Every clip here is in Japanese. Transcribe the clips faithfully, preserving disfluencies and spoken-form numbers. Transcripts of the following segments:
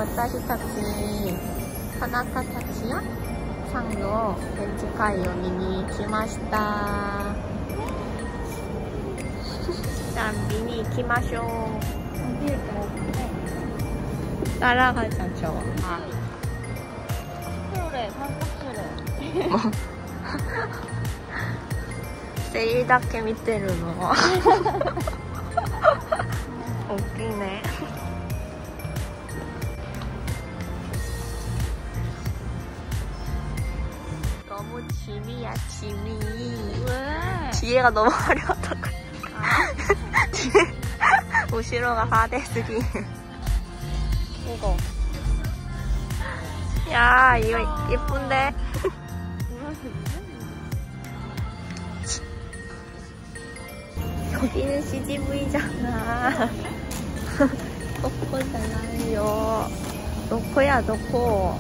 私たち田中達也さんの展示会を見に来ました。じゃあ見に行きましょう。따라가자죠. 아. 그래, 삼각지래. 뭐? 세일だけ見てるの. 웃기네. 너무 짐이야, 짐이. 왜? 뒤에가 너무 화려하다고. 아. 뒤에, 우시로가 하대스기. 이거. 야, 이거 예쁜데? 여기는 씨지브이잖아. 도코잖아요. 도코야, 도코.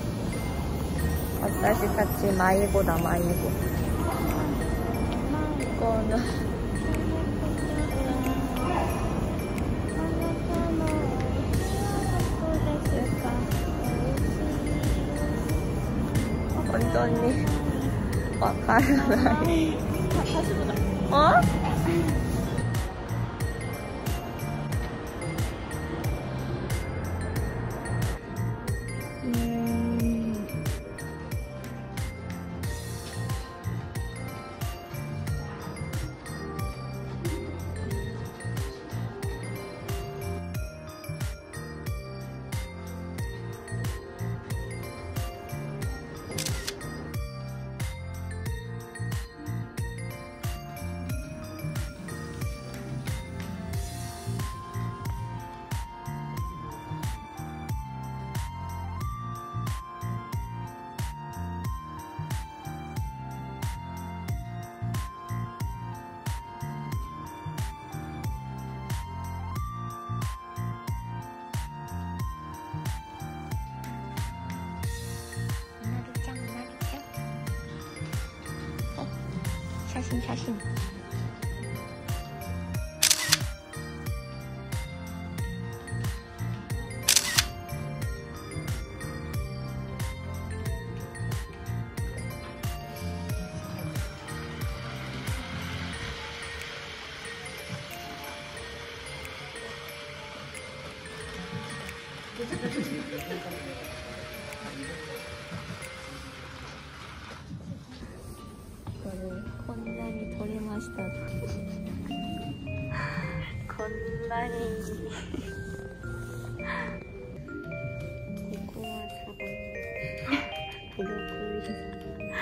私たち 迷子だ,迷子. 이거는 완전히 わからない. 어? 사진 사진.こんなに撮れました。こんなにここは多分孤独です。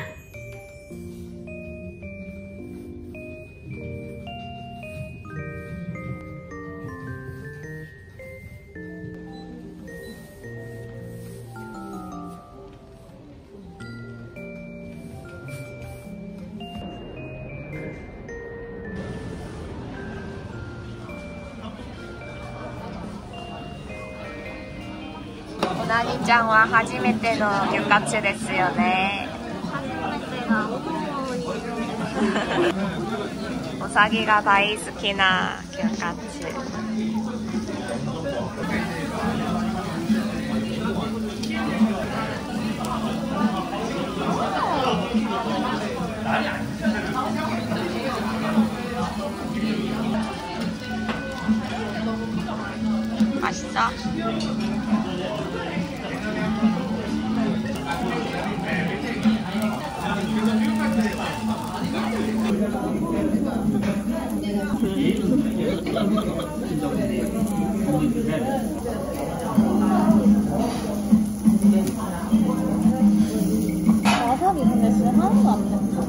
うなぎちゃんは初めての魚活ですよね。初めてが多い。うさぎが大好きな魚活。맛있어? 와사비 근데 진짜 하나도 안 맵다.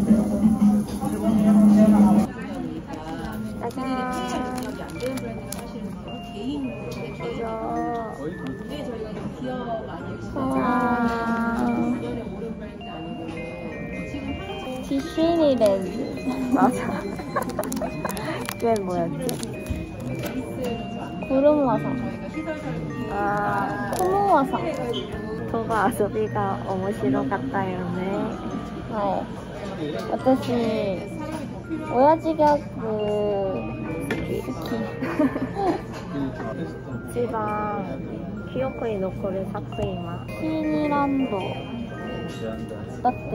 짜잔. 티슈니 렌즈. 맞아. 그게 뭐였지? 구름 화상. 아, 토모 화상. 그거遊びが 面白かったよね。はい。私、親父ギャグ好き。好き。一番記憶に残る作品はシーニランドだって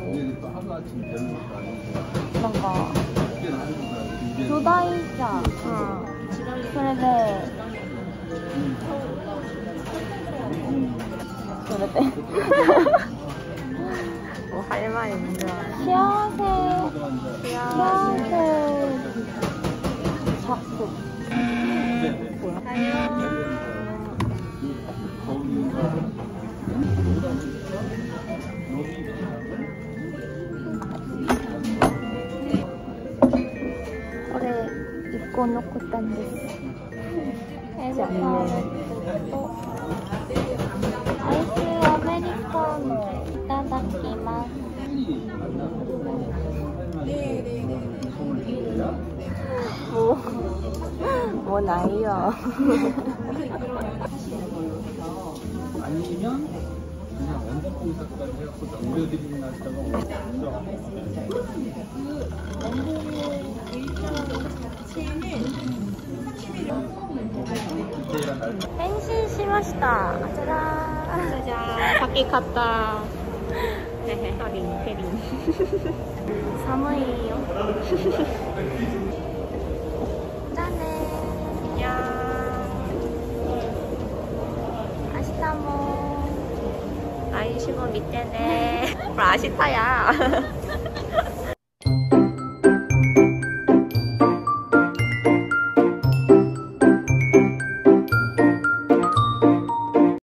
なんか巨大じゃん、うん、それでそれでもう晴れ前にじゃ幸せ幸せシャツこれいっこ残ったんです。じゃあねアイスアメリカノいただきます。もうもうないよ 아니면 그냥 원작품 작가를 해갖고 넘겨드리는 날짜가 変身しました。じゃじゃーん。じゃじゃーん。さっき買ったペリンペリン寒いよじゃあねー。いやー明日も来週も見てねー。ほら明日や